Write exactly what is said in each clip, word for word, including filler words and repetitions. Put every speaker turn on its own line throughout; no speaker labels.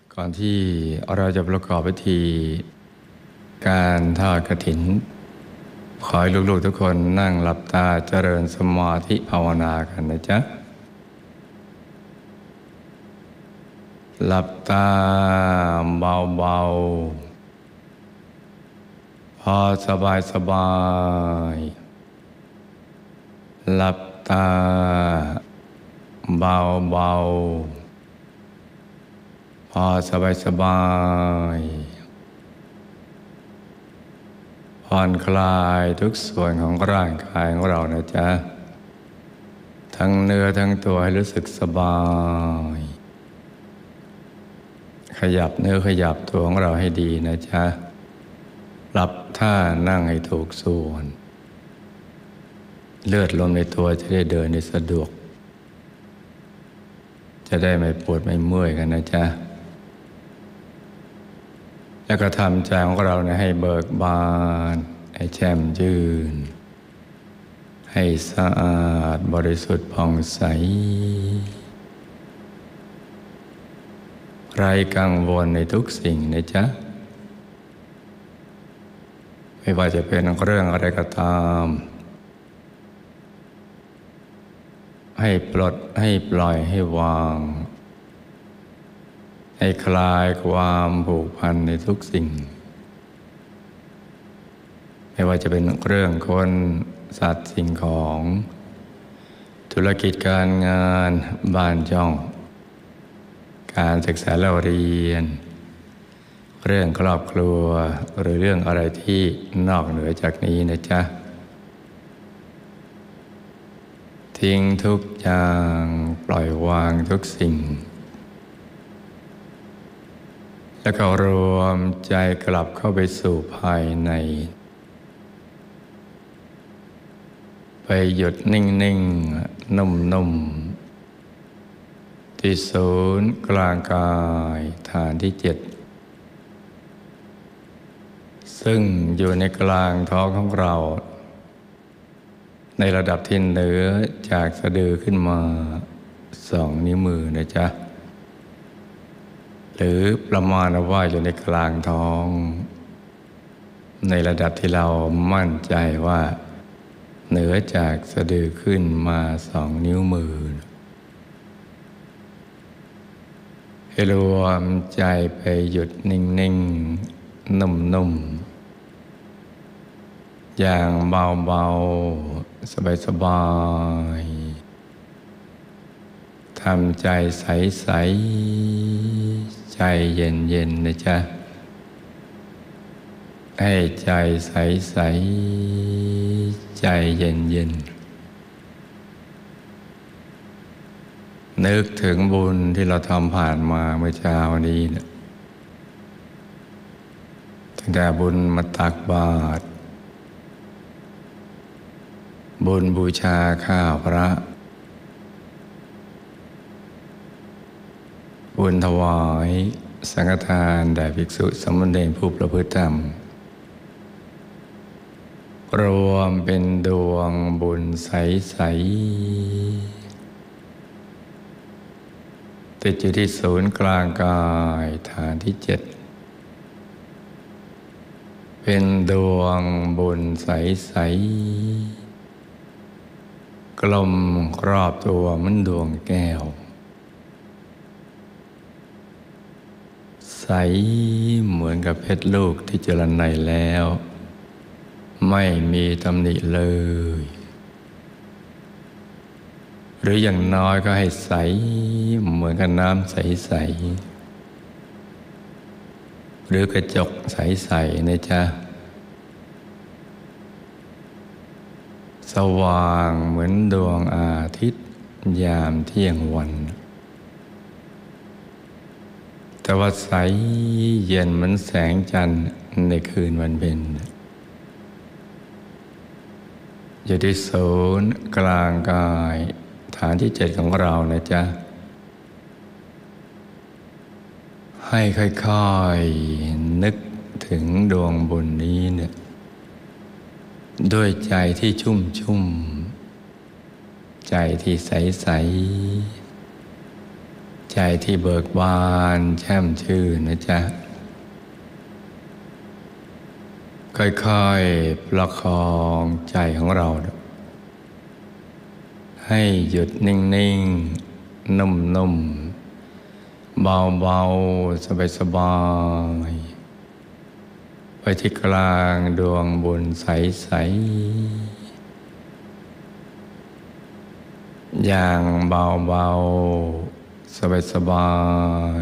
ก่อนที่เราจะประกอบพิธีการทอดกฐินขอให้ลูกๆทุกคนนั่งหลับตาเจริญสมาธิภาวนากันนะจ๊ะหลับตาเบาๆพอสบายสบายหลับตาเบาๆพอสบายสบายผ่อนคลายทุกส่วนของร่างกายของเรานะจ๊ะทั้งเนื้อทั้งตัวให้รู้สึกสบายขยับเนื้อขยับตัวของเราให้ดีนะจ๊ะปรับท่านั่งให้ถูกส่วนเลือดลมในตัวจะได้เดินได้สะดวกจะได้ไม่ปวดไม่เมื่อยกันนะจ๊ะแล้วก็ทำใจของเราเนี่ยให้เบิกบานให้แจ่มชื่นให้สะอาดบริสุทธิ์ผ่องใสไร้กังวลในทุกสิ่งนะจ๊ะไม่ว่าจะเป็นเรื่องอะไรก็ตามให้ปลดให้ปล่อยให้วางให้คลายความผูกพันในทุกสิ่งไม่ว่าจะเป็นเรื่องคนสัตว์สิ่งของธุรกิจการงานบ้านช่องการศึกษาเล่าเรียนเรื่องครอบครัวหรือเรื่องอะไรที่นอกเหนือจากนี้นะจ๊ะทิ้งทุกอย่างปล่อยวางทุกสิ่งแล้วก็รวมใจกลับเข้าไปสู่ภายในไปหยุดนิ่งๆนุ่มๆที่ศูนย์กลางกายฐานที่เจ็ดซึ่งอยู่ในกลางท้องของเราในระดับที่เหนือจากสะดือขึ้นมาสองนิ้วมือนะจ๊ะหรือประมาณว่าอยู่ในกลางท้องในระดับที่เรามั่นใจว่าเหนือจากสะดือขึ้นมาสองนิ้วมือให้รวมใจไปหยุดนิ่งๆนุ่มๆอย่างเบาๆสบายๆทำใจใสๆใจเย็นๆนะจ๊ะให้ใจใสๆใจเย็นๆนึกถึงบุญที่เราทำผ่านมาเมื่อเช้านี้นะตั้งแต่บุญมาตักบาตรบุญบูชาข้าวพระบุญถวายสังฆทานแด่ภิกษุสามเณรผู้ประพฤติธรรมรวมเป็นดวงบุญใสๆติดอยู่ที่ศูนย์กลางกายฐานที่เจ็ดเป็นดวงบุญใสๆกลมรอบตัวเหมือนดวงแก้วใสเหมือนกับเพชรลูกที่เจริญในแล้วไม่มีตำหนิเลยหรืออย่างน้อยก็ให้ใสเหมือนกับน้ำใสๆหรือกระจกใสๆนะจ๊ะสว่างเหมือนดวงอาทิตย์ยามเที่ยงวันแต่ว่าใสเย็นเหมือนแสงจันทร์ในคืนวันเพ็ญอยู่ที่ศูนย์กลางกายฐานที่เจ็ดของเรานะจ๊ะให้ค่อยๆนึกถึงดวงบุญนี้เนี่ยด้วยใจที่ชุ่มชุ่มใจที่ใสใจที่เบิกบานแช่มชื่นนะจ๊ะค่อยๆประคองใจของเราให้หยุดนิ่งๆนุ่มๆเบาๆสบายๆไปที่กลางดวงบุญใสๆอย่างเบาๆสบาย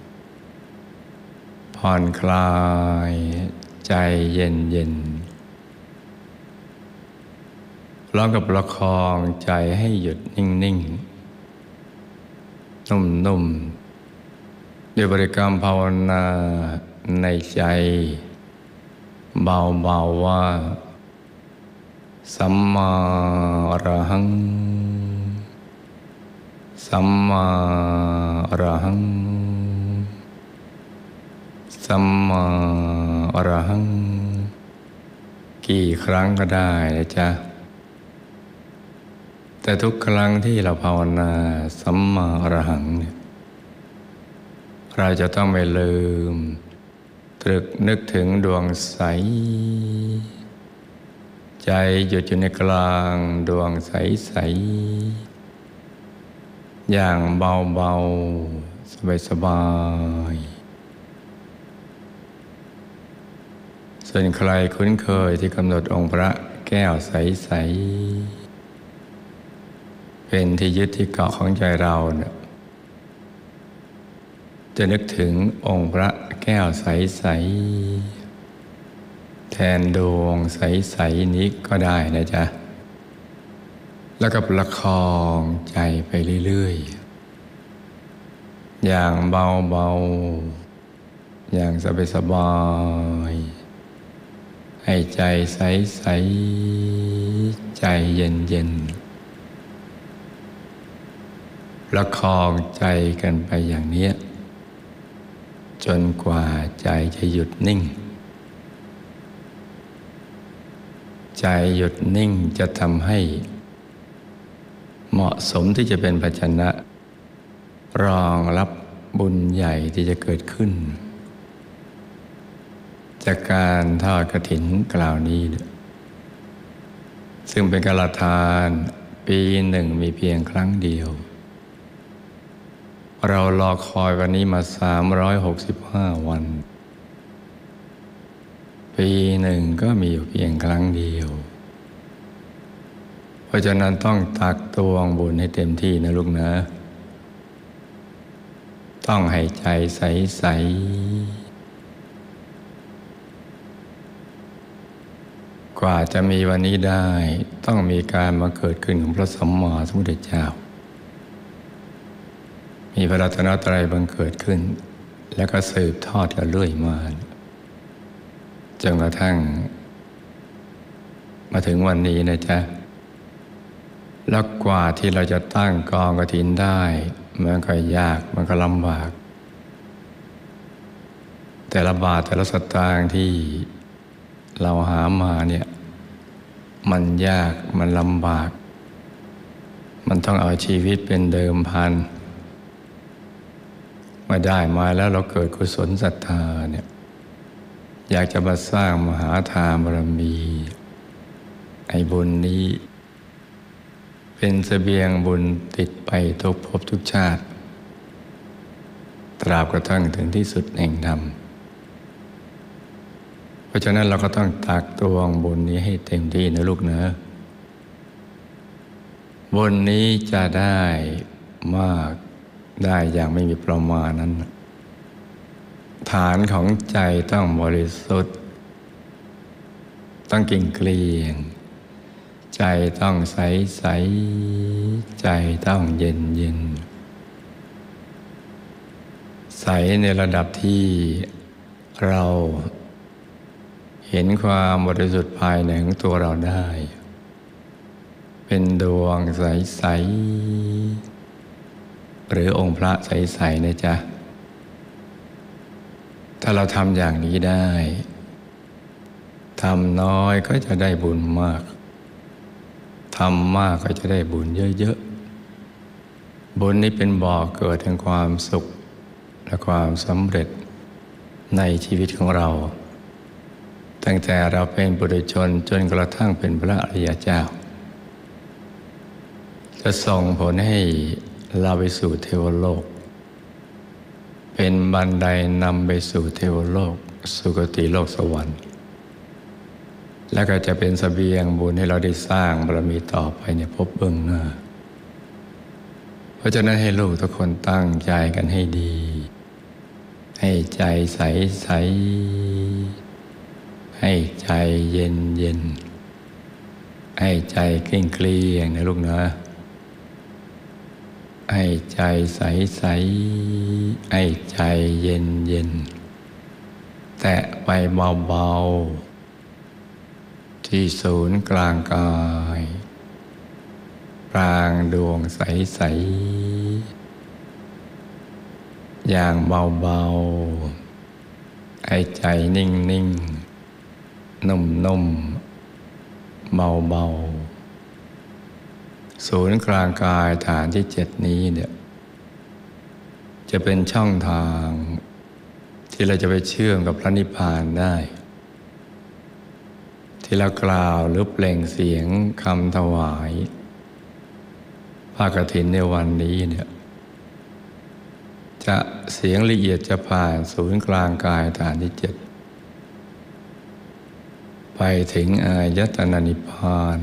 ๆผ่อนคลายใจเย็นๆพร้อมกับประคองใจให้หยุดนิ่งๆนุ่มๆด้วยบริกรรมภาวนาในใจเบาๆว่าสัมมาอรหังสัมมาอรหังสัมมาอรหังกี่ครั้งก็ได้นะจ๊ะแต่ทุกครั้งที่เราภาวนาสัมมาอรหังเนี่ยเราจะต้องไม่ลืมตรึกนึกถึงดวงใสใจหยุดอยู่ในกลางดวงใสๆอย่างเบาๆสบายๆส่วนใครคุ้นเคยที่กำหนดองค์พระแก้วใสๆเป็นที่ยึดที่เกาะของใจเราเนี่ยจะนึกถึงองค์พระแก้วใสๆแทนดวงใสๆนี้ก็ได้นะจ๊ะแล้วก็ประคองใจไปเรื่อยๆอย่างเบาๆอย่างสบายๆให้ใจใสๆใจเย็นๆประคองใจกันไปอย่างนี้จนกว่าใจจะหยุดนิ่งใจหยุดนิ่งจะทำให้เหมาะสมที่จะเป็นภาชนะรองรับบุญใหญ่ที่จะเกิดขึ้นจากการทอดกฐินคราวนี้ซึ่งเป็นกาลทานปีหนึ่งมีเพียงครั้งเดียวเรารอคอยวันนี้มาสามร้อยหกสิบห้าวันปีหนึ่งก็มีอยู่เพียงครั้งเดียวเพราะฉะนั้นต้องตักตวงบุญให้เต็มที่นะลูกนะต้องให้ใจใสๆกว่าจะมีวันนี้ได้ต้องมีการมาเกิดขึ้นของพระสัมมาสัมพุทธเจ้ามีพระรัตนตรัยบังเกิดขึ้นแล้วก็สืบทอดกันเรื่อยมาจนกระทั่งมาถึงวันนี้นะจ๊ะแล้วกว่าที่เราจะตั้งกองกฐินได้มันก็ยากมันก็ลำบากแต่ละบาทแต่ละสตางค์ที่เราหามาเนี่ยมันยากมันลำบากมันต้องเอาชีวิตเป็นเดิมพันมาได้มาแล้วเราเกิดกุศลศรัทธาเนี่ยอยากจะมาสร้างมหาทานบารมีไอ้บุญนี้เป็นเสบียงบุญติดไปทุกภพทุกชาติตราบกระทั่งถึงที่สุดแห่งธรรมเพราะฉะนั้นเราก็ต้องตักตวงบุญนี้ให้เต็มที่นะลูกนะบุญนี้จะได้มากได้อย่างไม่มีประมาณนั้นฐานของใจต้องบริสุทธิ์ต้องเกลี่ยงเกลี่ยงใจต้องใสใสใจต้องเย็นเย็นใสในระดับที่เราเห็นความบริสุทธิ์ภายในของตัวเราได้เป็นดวงใสใสหรือองค์พระใสๆนะจ๊ะถ้าเราทำอย่างนี้ได้ทำน้อยก็จะได้บุญมากทำมากก็จะได้บุญเยอะๆบุญนี้เป็นบ่อเกิดแห่งความสุขและความสำเร็จในชีวิตของเราตั้งแต่เราเป็นปุถุชนจนกระทั่งเป็นพระอริยเจ้าจะส่งผลให้เราไปสู่เทวโลกเป็นบันไดนำไปสู่เทวโลกสุคติโลกสวรรค์และก็จะเป็นเสบียงบุญให้เราได้สร้างบารมีต่อไปในภพเบื้องหน้าเพราะฉะนั้นให้ลูกทุกคนตั้งใจกันให้ดีให้ใจใสใสให้ใจเย็นเย็นให้ใจเกลี้ยงเกลี้ยงนะลูกนะให้ใจใสใสให้ใจเย็นเย็นแตะไปเบาๆที่ศูนย์กลางกายกลางดวงใสใสอย่างเบาๆให้ใจนิ่งนิ่งนุ่มนุ่มเบาเบาศูนย์กลางกายฐานที่เจ็ดนี้เนี่ยจะเป็นช่องทางที่เราจะไปเชื่อมกับพระนิพพานได้ที่เรากล่าวหรือเปล่งเสียงคำถวายผ้ากฐินในวันนี้เนี่ยจะเสียงละเอียดจะผ่านศูนย์กลางกายฐานที่เจ็ดไปถึงอายตนะนิพพาน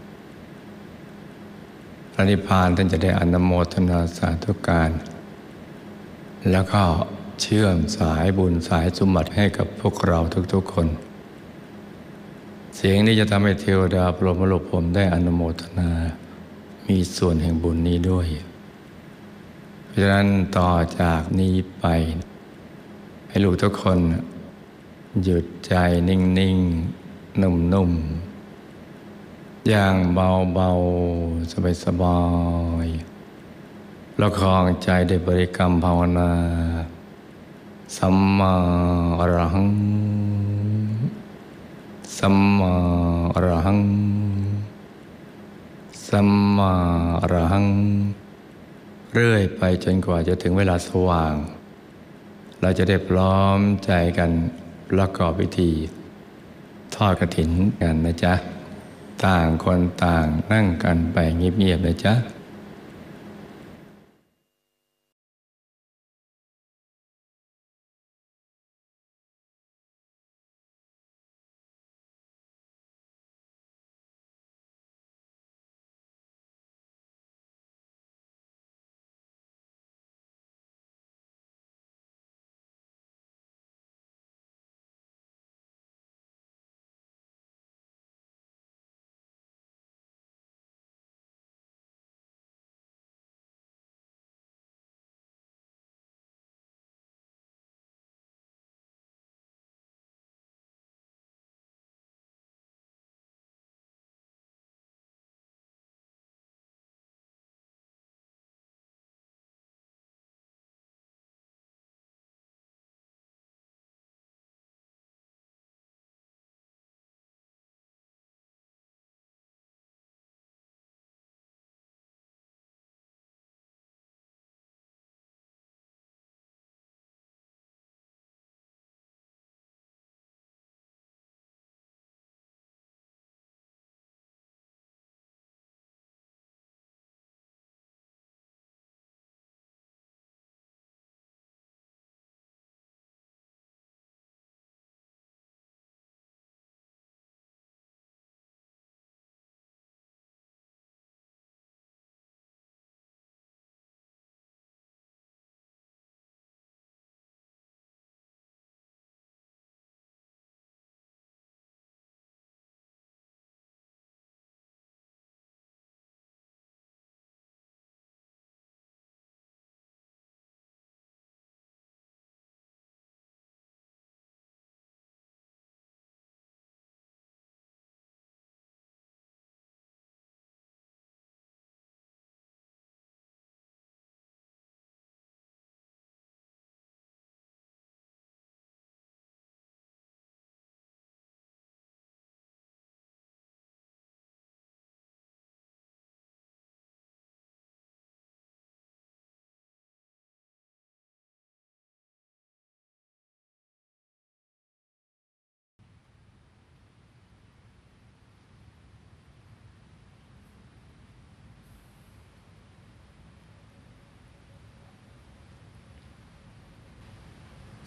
พระนิพพานท่านจะได้อนุโมทนาสาธุการแล้วก็เชื่อมสายบุญสายสมบัติให้กับพวกเราทุกๆคนเสียงนี้จะทำให้เทวดาพรหมโลกพรหมได้อนุโมทนามีส่วนแห่งบุญนี้ด้วยเพราะฉะนั้นต่อจากนี้ไปให้ลูกทุกคนหยุดใจนิ่งๆนุ่มๆอย่างเบาๆสบายๆประคองใจด้วยบริกรรมภาวนาสัมมาอรหังสัมมาอรหังสัมมาอรหังเรื่อยไปจนกว่าจะถึงเวลาสว่างเราจะได้พร้อมใจกันประกอบพิธีทอดกฐินกันนะจ๊ะต่างคนต่างนั่งกันไปเงียบๆนะจ๊ะ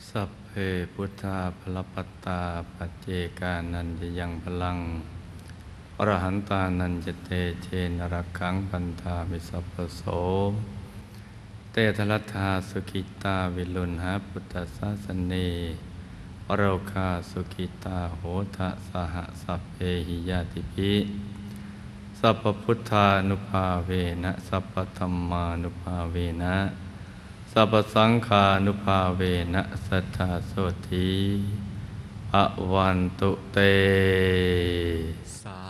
สัพเพพุทธาภลปัตตาปัจเจกานันจะยังพลังอรหันตานันจะเตเจนรักขังปันธามิสัพพโสเตทลัทธาสุขิตาวิลุณหาพุทธศาสเนโรคาสุขิตาโหทะสหสัพเพหิยาติภิสัพพพุทธานุภาเวนะสัพพธัมมานุภาเวนะสัพพสังฆานุภาเวนะสัทธาโสธีอวันตุเต
สา